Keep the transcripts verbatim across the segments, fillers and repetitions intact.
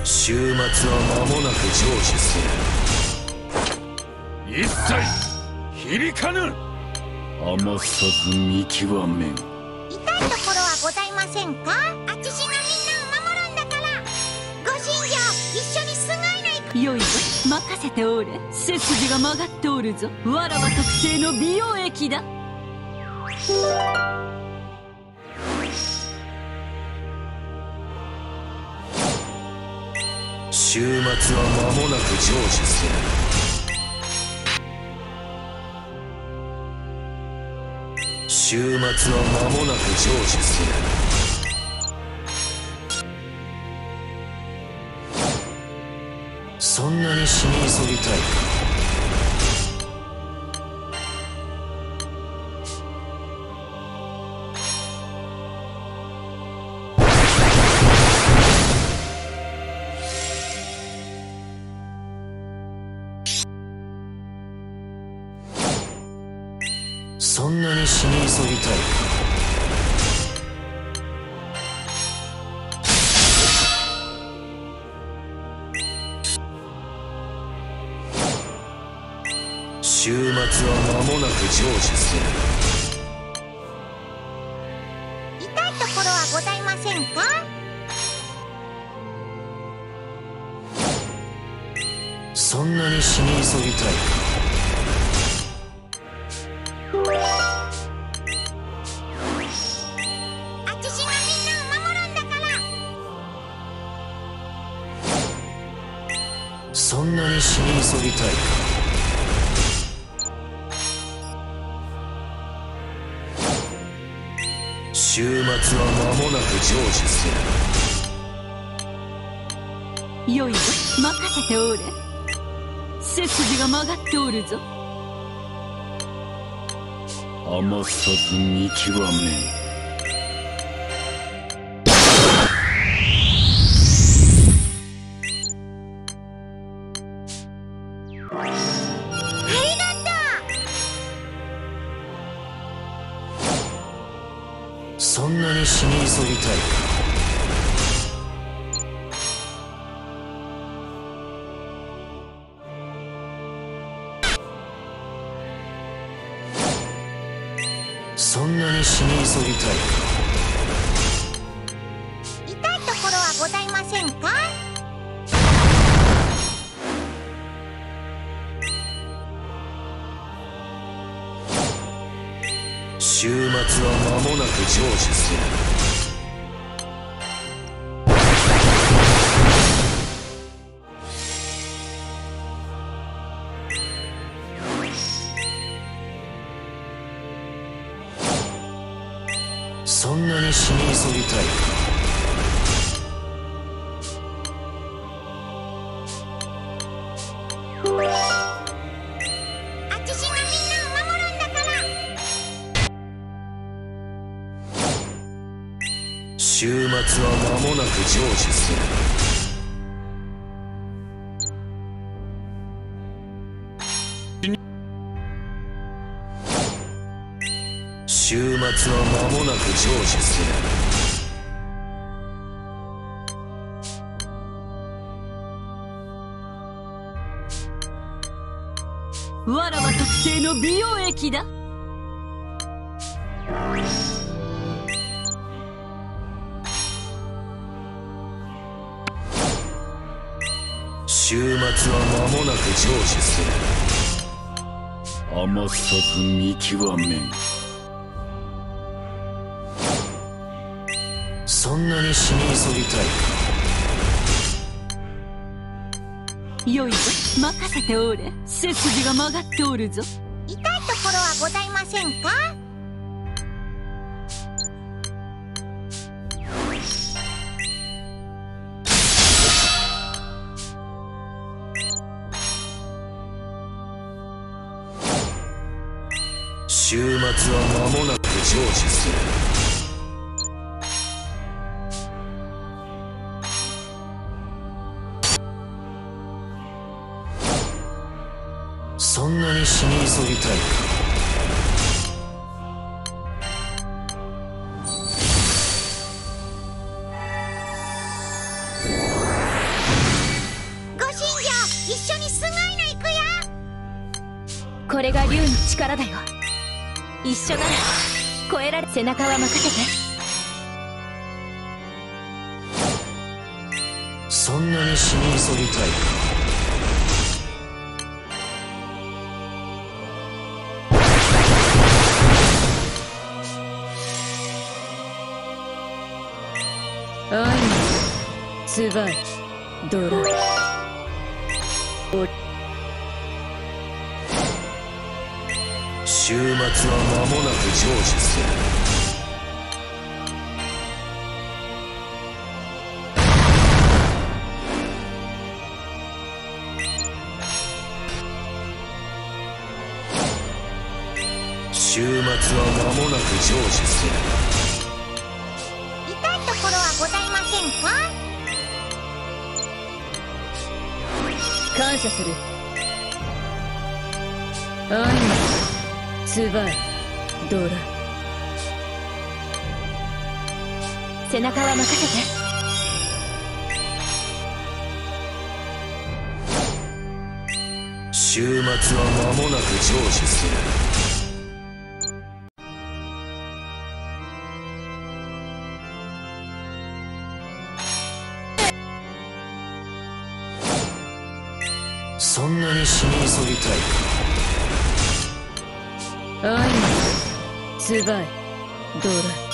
終末は間もなく成就する。一切響かぬ。余さず見極めん。 痛いところはございませんか？あちしがみんなを守るんだから。ご信条一緒にすがいないか。 よいぞ、任せておれ。背筋が曲がっておるぞ。わらわ特製の美容液だ。 終末は間もなく成就する。終末は間もなく成就する。そんなに死に急ぎたいか。そんなに死に急ぎたいか。終末は間もなく成就する。 痛いところはございませんか？ そんなに死に急ぎたいか。そんなに死に急ぎたいか。終末は間もなく成就する。よいぞ、任せておれ。背筋が曲がっておるぞ。 余さず見極めん。そんなに死に急ぎたいか。そんなに死に急ぎたいか。 痛いところはございませんか？ 終末は間もなく成就する。そんなに死に急ぎたいか。終末は間もなく成就する。終末は間もなく成就する。わらわ特製の美容液だ。 終末は間もなく成就する。余さず見極めん。そんなに死に急ぎたいか。 よいぞ、任せておれ。背筋が曲がっておるぞ。 痛いところはございませんか？ 終末は間もなく成就する。そんなに死に急ぎたいか。 これが竜の力だよ。一緒なら超えられ。背中は任せて。 そんなに死に急ぎたいか。 愛のツバイドラ終末は間もなく成就する。終末は間もなく成就する。 痛いところはございませんか？ 感謝する。愛のツバイドラ背中は任せて。 終末は間もなく成就する。そんなに死に急ぎたいか。 愛のツバイドラ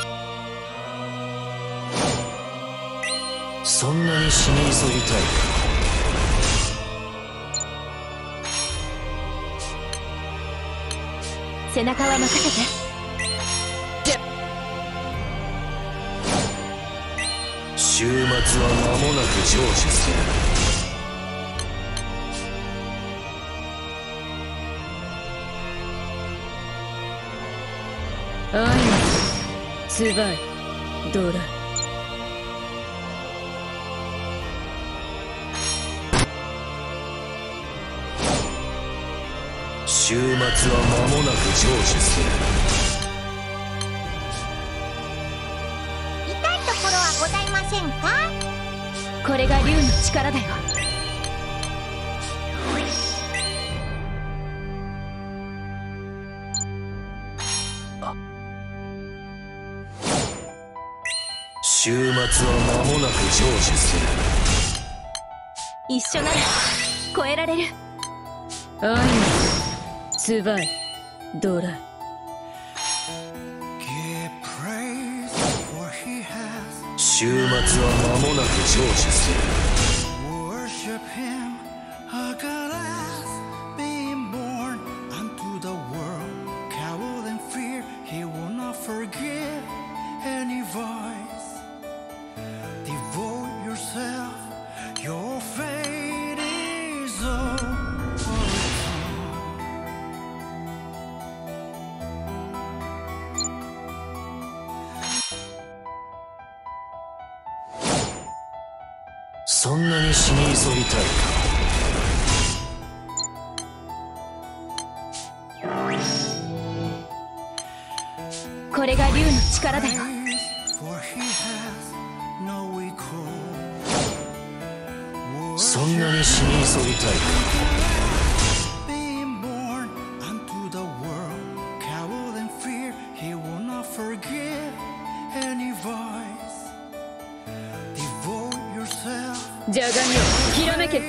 そんなに死に急ぎたいか。 背中は任せて。 終末は間もなく成就する。 愛のツバイドラ終末は間もなく成就する。 痛いところはございませんか？ これが竜の力だよ。 終末は間もなく成就する。 一緒なら超えられる。愛のツバイドラ終末は間もなく成就する。そんなに死に急ぎたいか。 これが竜の力だよ。 そんなに死に急ぎたいか。 ジャガンよ、ひらめけ。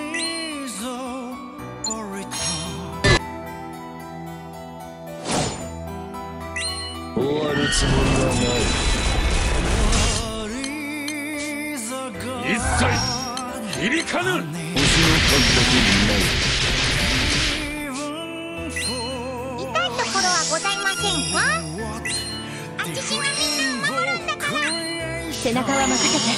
終わるつもりはない。 一切響かぬ。 星の感覚にない。 痛いところはございませんか？あちしがみんなを守るんだから。 背中は任せて。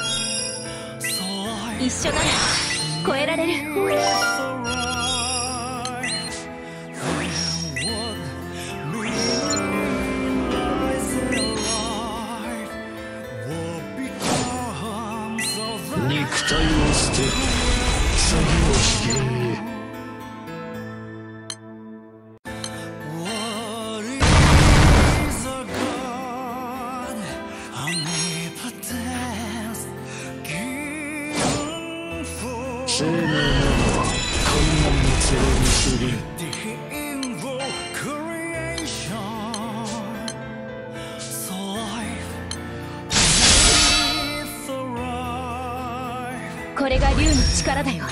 一緒なら超えられる。 肉体を捨て次を引け。生命などは観音の杖にすり。 これが竜の力だよ。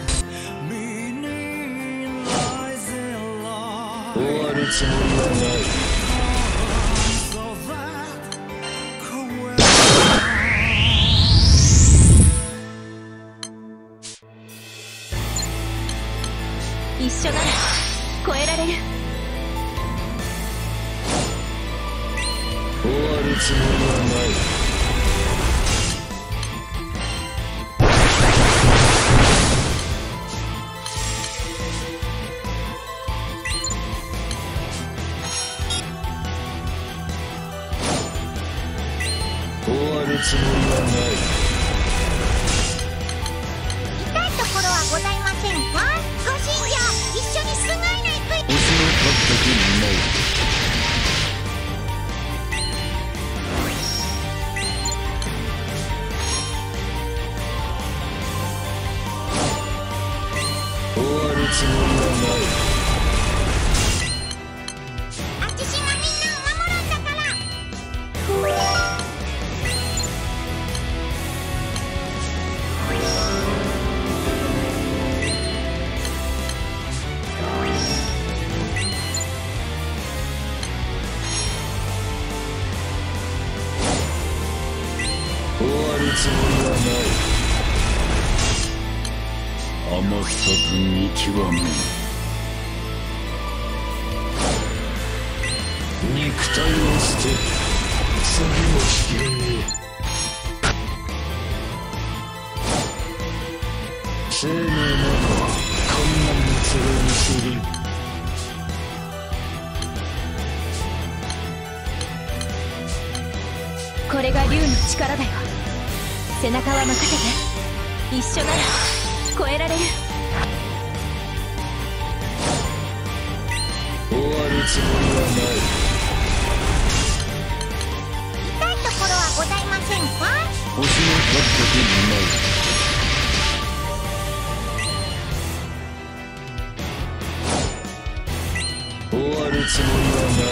終わるつもりはない。 一緒なら超えられる。 終わるつもりはない。終わるつもりはない。 痛いところはございませんか？ご信条、一緒にすがいないくい。 星の立った時にない。 終わるつもりはない。 あちしがみんなを守るんだから。 終わるつもりはない。 余さず見極め。 肉体を捨て次の試験へ。生命などは困難な連れにする。 これが竜の力だよ。背中は任せて。一緒なら超えられる。 終わるつもりはない。 痛いところはございませんか？ 星の立った時にない。 終わるつもりはない。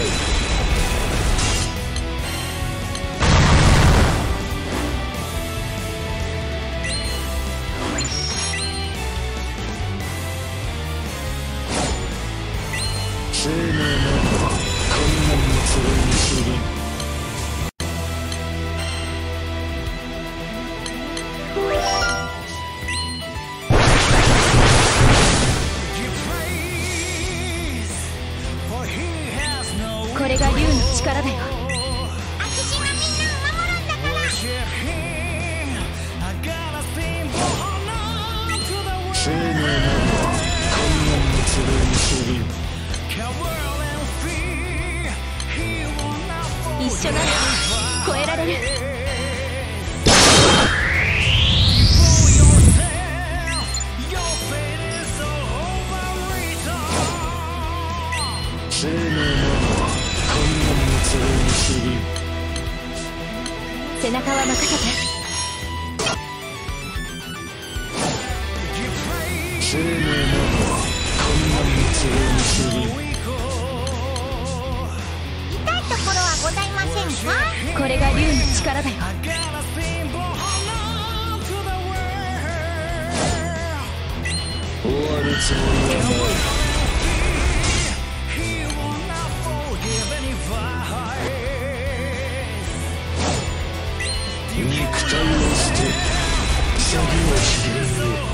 生命などは困難な連れにする。 これが竜の力だよ。 あちしがみんなを守るんだから。 生命などは困難な連れにする。 一緒なら超えられる。 生命などは困難な連れにする。 背中は任せて。 生命などは困難な連れにする。 痛いところはございませんか？ これが竜の力だよ。 終わるつもりはない。肉体を捨て次の次元へ。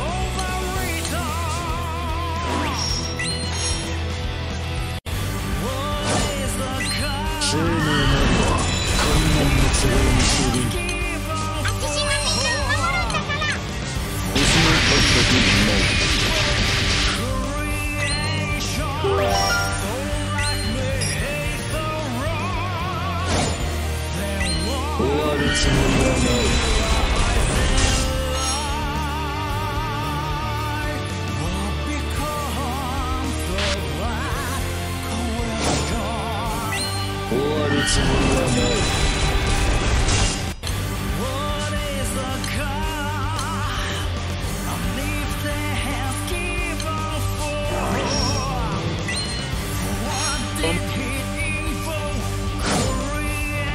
生命などは困難な連れにする。 あちしがみんなを守るんだから。 星の立った時にない。 終わるつもりはない。終わるつもりはない。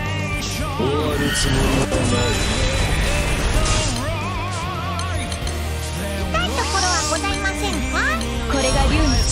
終わるつもりはない。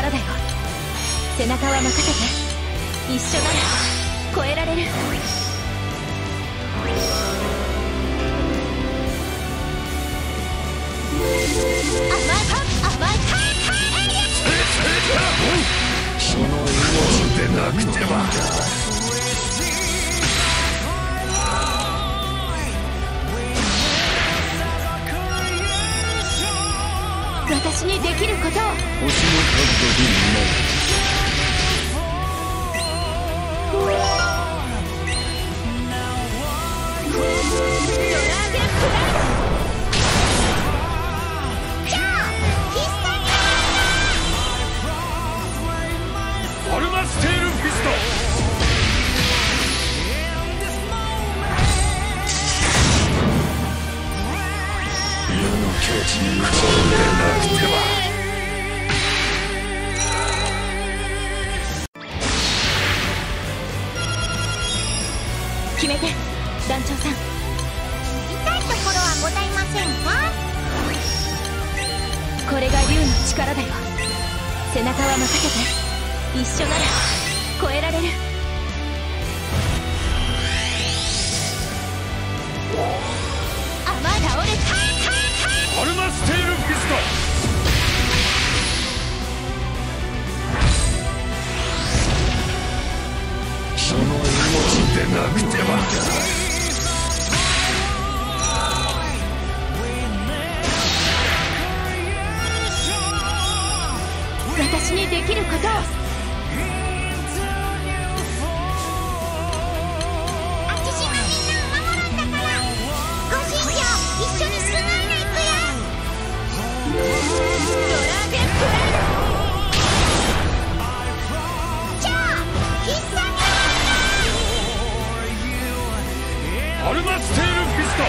力だよ。背中は任せて。一緒なら超えられる。甘いパン甘いパンその命でなくては。 私にできることを。星の数だけにない。 アルマステールフィスト。 世の境地に打ち込んでなくては。 決めて、団長さん。 痛いところはございませんか？ これが竜の力だよ。背中は任せて。一緒なら超えられる。あ、まだ折れた。 アルマステールフィスト。 その命でなくては。 私にできることを。 あちしがみんなを守るんだから。ご新庄一緒にすごいの行くよ。ドラーゲンプライド。じゃあ必殺アルマステールフィスト。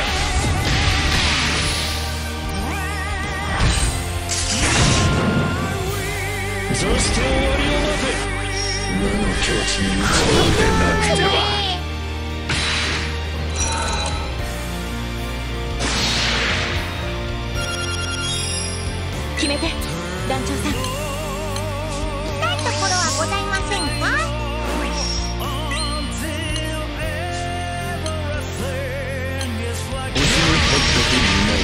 そして終わりを待て。無の境地に打ち込んでなくては。 決めて、団長さん。 痛いところはございませんか？ 星の数だけにない。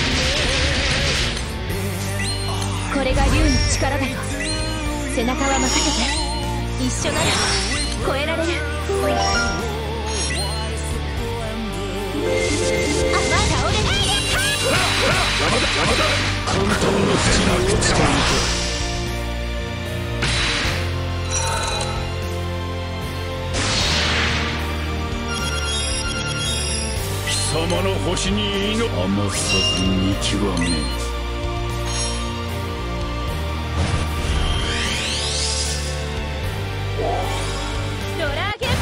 これが竜の力だよ。背中は任せて。一緒なら超えられる。あ、まだ折れない。 邪魔だ邪魔だ。混沌の淵に落ちてい貴様の星に祈る。 余さず見極め。 ドラーゲンプライ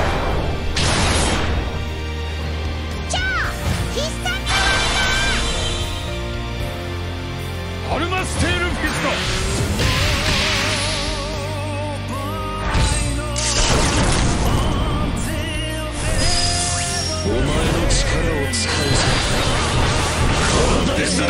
じゃあ必殺アルマステールフィスト。 お前の力を使うぞ。このでなくては。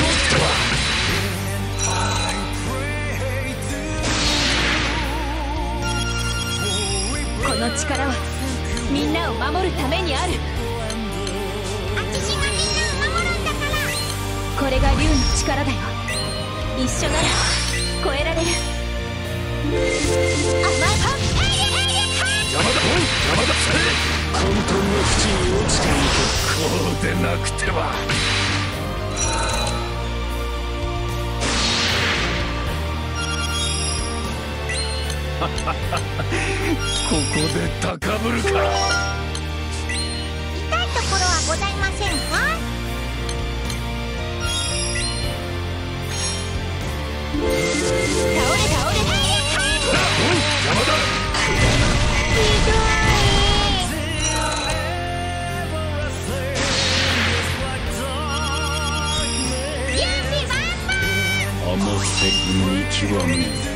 この力はみんなを守るためにある。 あちしがみんなを守るんだから。 これが竜の力だよ。一緒なら超えられる。甘いパン。 邪魔だ邪魔だ。混沌の淵に落ちていく。こうでなくては。 ここで高ぶるか。 痛いところはございませんか？倒れ倒れ。 邪魔だ。 ひどい。準備万端。 余せず見極め。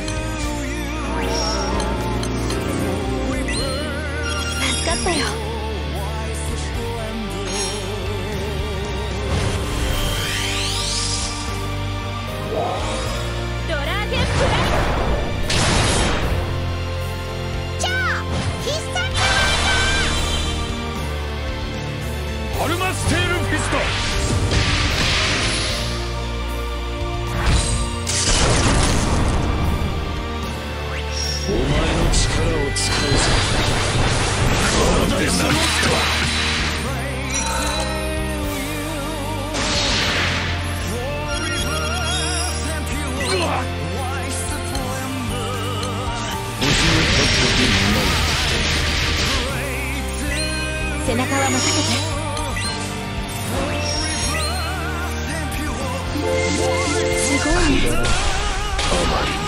助かったよ。ドラーゲンプライド。 お前の力を使うぞ。こうでなった背中は任せて。すごい。 あまり